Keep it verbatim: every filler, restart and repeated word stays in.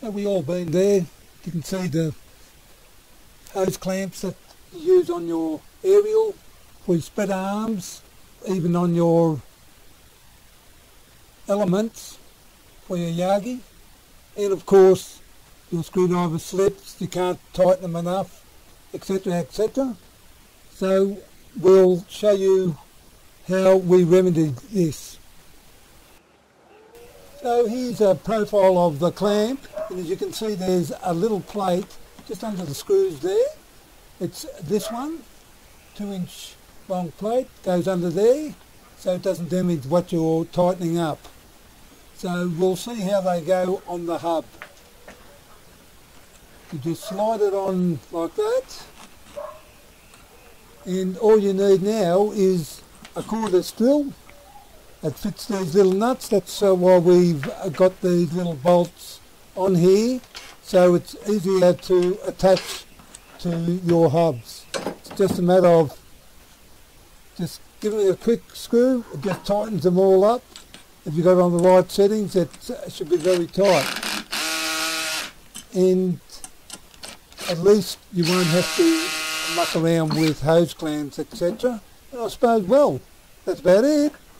So we all been there. You can see the hose clamps that you use on your aerial for your spread arms, even on your elements for your Yagi. And of course your screwdriver slips, you can't tighten them enough, etc, etc. So we'll show you how we remedied this. So here's a profile of the clamp, and as you can see there's a little plate just under the screws there. It's this one, two inch long plate, goes under there so it doesn't damage what you're tightening up. So we'll see how they go on the hub. You just slide it on like that, and all you need now is a cordless drill that fits these little nuts. That's uh, why we've got these little bolts on here, so it's easier to attach to your hubs. It's just a matter of just giving it a quick screw. It just tightens them all up. If you've got it on the right settings, it should be very tight, and at least you won't have to muck around with hose clamps, etc. And I suppose, well, that's about it.